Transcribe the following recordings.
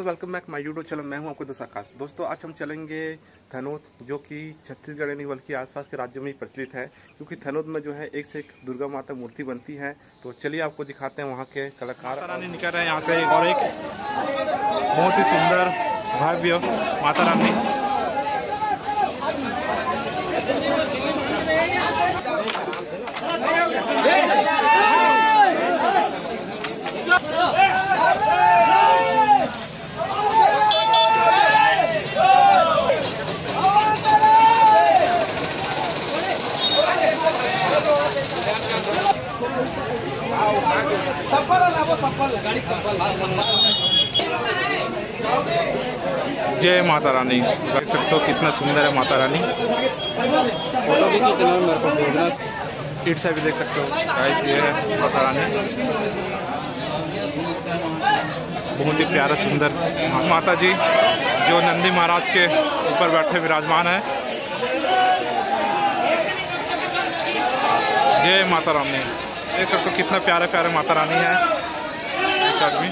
दोस्तों welcome back my YouTube channel. मैं हूं आपको दोस्त आकाश। दोस्तों आज हम चलेंगे थनोद, जो कि छत्तीसगढ़ नहीं बल्कि आसपास के राज्यों में ही प्रचलित है, क्योंकि थनोद में जो है एक से एक दुर्गा माता मूर्ति बनती है। तो चलिए आपको दिखाते हैं वहां के कलाकार। माता रानी निकल रहे हैं यहाँ से, और एक बहुत ही सुंदर भव्य माता रानी। जय माता रानी। देख सकते हो कितना सुंदर है माता रानी। फोटो भी खींचना है मेरे को, भेजना। इट से भी देख सकते हो गाइस, ये है माता रानी। बहुत ही प्यारा सुंदर माता जी जो नंदी महाराज के ऊपर बैठे विराजमान है। जय माता रानी। देख सकते हो कितना प्यारे प्यारे माता रानी है इस आदमी।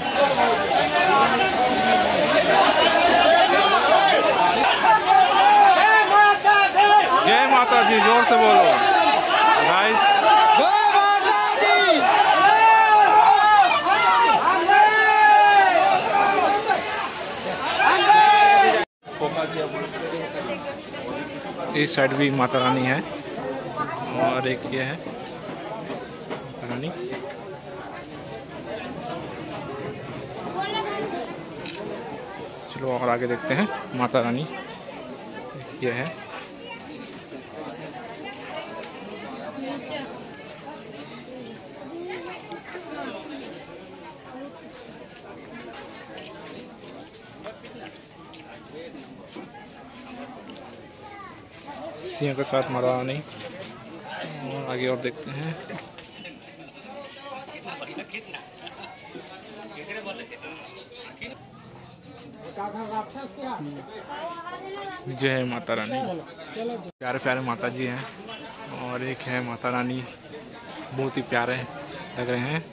जय माता जी, जोर से बोलो गाइस। इस साइड भी माता रानी है, और एक ये है माता रानी। चलो और आगे देखते हैं माता रानी। ये है सिंह के साथ माता रानी। और आगे और देखते हैं। जय माता रानी। प्यारे प्यारे माता जी हैं, और एक है माता रानी, बहुत ही प्यारे लग रहे हैं।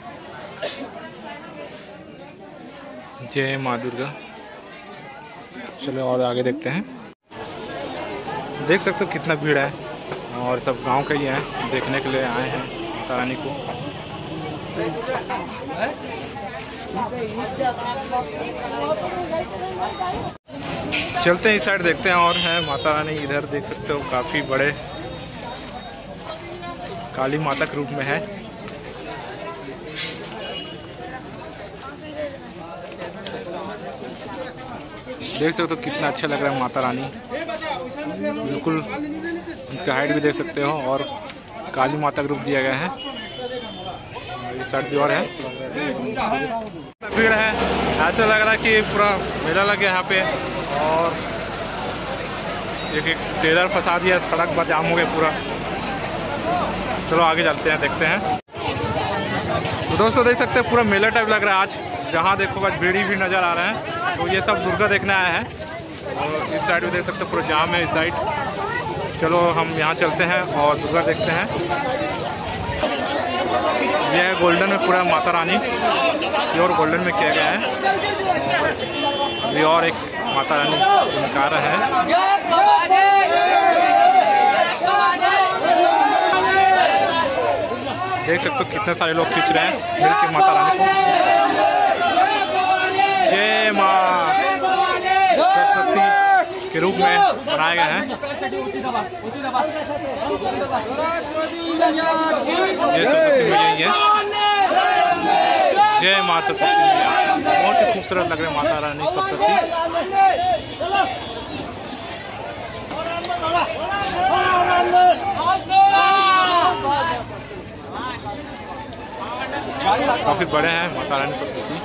जय माँ दुर्गा। चलो और आगे देखते हैं। देख सकते हो कितना भीड़ है, और सब गांव के ही हैं, देखने के लिए आए हैं माता रानी को। चलते हैं इस साइड देखते हैं, और है माता रानी। इधर देख सकते हो काफी बड़े काली माता के रूप में है। देख सकते हो कितना अच्छा लग रहा है माता रानी। बिल्कुल उनका हाइट भी देख सकते हो, और काली माता का रूप दिया गया है। इस साइड भी और है, भीड़ है। ऐसा लग रहा है कि पूरा मेला लग गया यहाँ पे, और एक टेलर फंसा दिया, सड़क पर जाम हो गया पूरा। चलो आगे चलते हैं, देखते हैं। तो दोस्तों देख सकते हैं पूरा मेला टाइप लग रहा है आज। जहाँ देखो बस भीड़ ही नज़र आ रहे हैं। तो ये सब दुर्गा देखने आया है, और इस साइड भी देख सकते हो पूरा जाम है इस साइड। चलो हम यहाँ चलते हैं और दुर्गा देखते हैं। यह है गोल्डन में पूरा माता रानी, प्योर गोल्डन में किया गया है। अभी और एक माता रानी निकाल रहे हैं। देख सकते हो कितने सारे लोग खींच रहे हैं मिल के माता रानी को। जय माँ सरस्वती के रूप में बनाए गए हैं। जय सरस्वती मैया है। जय माँ सरस्वती मैया। बहुत ही खूबसूरत लग रहे हैं माता रानी सरस्वती। काफी बड़े हैं माता रानी सरस्वती।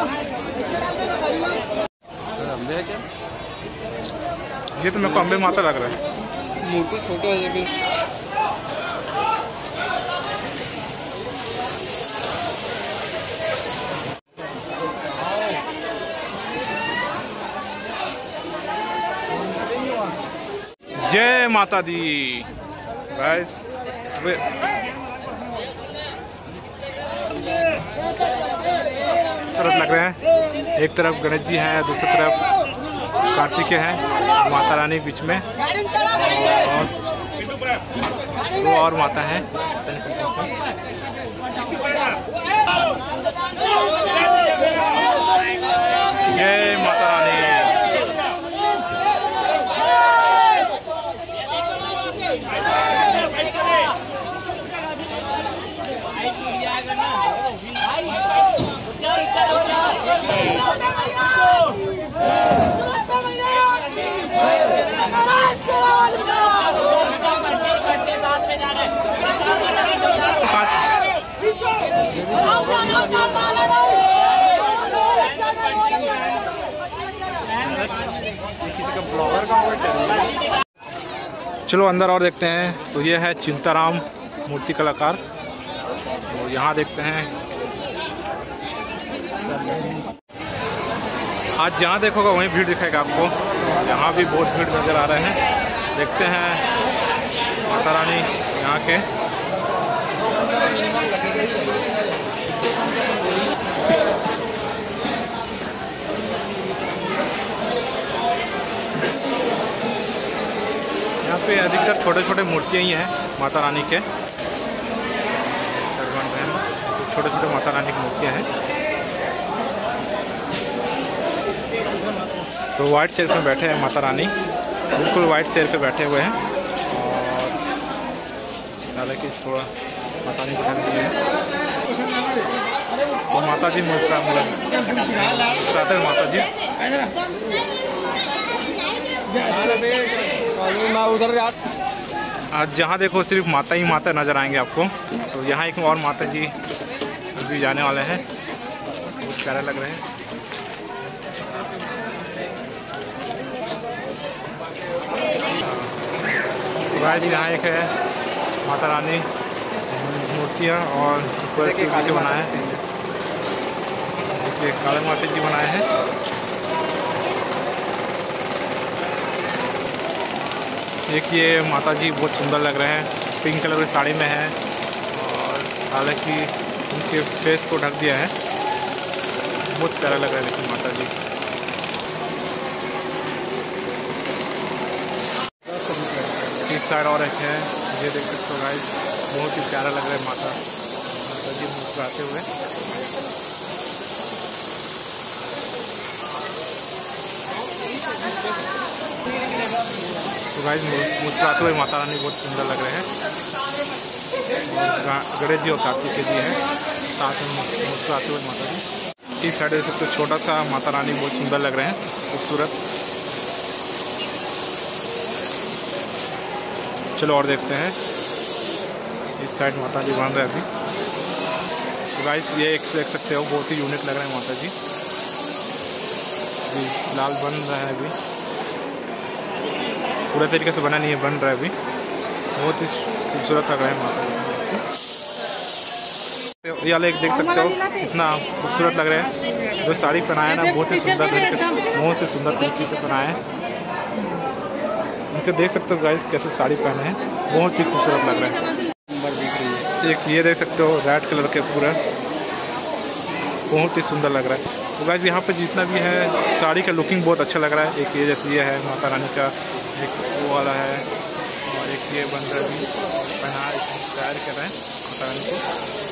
अम्बे है क्या? ये तो मेरे को अम्बे माता लग रहा है। मूर्ति छोटा है लेकिन जय माता दी गाइस। खूबसूरत लग रहे हैं। एक तरफ गणेश जी हैं, दूसरी तरफ कार्तिकेय हैं, माता रानी बीच में और दो और माता हैं। जय माता रानी। चलो अंदर और देखते हैं। तो ये है चिंताराम मूर्ति कलाकार। तो यहाँ देखते हैं, आज जहाँ देखोगे वहीं भीड़ दिखेगा आपको। यहाँ भी बहुत भीड़ नज़र आ रहे हैं। देखते हैं माता रानी यहाँ के। यहाँ पे अधिकतर छोटे छोटे मूर्तियाँ ही हैं माता रानी के। छोटे छोटे माता रानी की मूर्तियाँ हैं। तो वाइट चेयर पे बैठे हैं माता रानी, बिल्कुल वाइट चेयर पे बैठे हुए हैं। और हालांकि थोड़ा माता रानी ढक दिए हैं। तो माता जी मुस्कुराते हैं माता जी। आज जहाँ देखो सिर्फ माता ही माता नज़र आएंगे आपको। तो यहाँ एक और माता जी अभी जाने वाले हैं, बहुत प्यारे लग रहे हैं। गाइस यहाँ एक है माता रानी मूर्तियाँ और शिव जी बनाए हैं। देखिए काली माता जी बनाए हैं। एक ये माता जी बहुत सुंदर लग रहे हैं, पिंक कलर की साड़ी में है और हालांकि उनके फेस को ढक दिया है। बहुत प्यारा लग रहा है लेकिन माता जी। इस साइड और एक है, ये देख सकते हो गाइस, बहुत ही प्यारा लग रहा है माता जी मुस्कुराते हुए। तो गाइस मुस्कुराते हुए माता रानी बहुत सुंदर लग रहे हैं। गणेश जी और कार्तिकेय जी हैं साथ में मुस्कुराते हुए माता जी। इस साइड देख सकते हो छोटा सा माता रानी बहुत सुंदर लग रहे हैं, खूबसूरत। चलो और देखते हैं। इस साइड माता जी बन रहे हैं अभी। तो गाइस ये एक देख सकते हो बहुत ही यूनिक लग रहे हैं माता जी। लाल बन रहा है अभी, पूरा तरीके से बना नहीं है, बन रहा है अभी। बहुत ही खूबसूरत लग रहा है माता जी। ये एक देख सकते हो कितना खूबसूरत लग रहे हैं। जो साड़ी पहनाया ना बहुत ही सुंदर तरीके से, बहुत ही सुंदर तरीके से पहनाया है। उनके देख सकते हो गाइस कैसे साड़ी पहने हैं, बहुत ही खूबसूरत लग रहा है। एक ये देख सकते हो रेड कलर के पूरा, बहुत ही सुंदर लग रहा है। तो गाइस यहाँ पे जितना भी है साड़ी का लुकिंग बहुत अच्छा लग रहा है। एक ये जैसे ये है माता रानी का, एक वो वाला है और एक ये बन रहा है अभी पहना तैयार कर रहे हैं माता रानी को।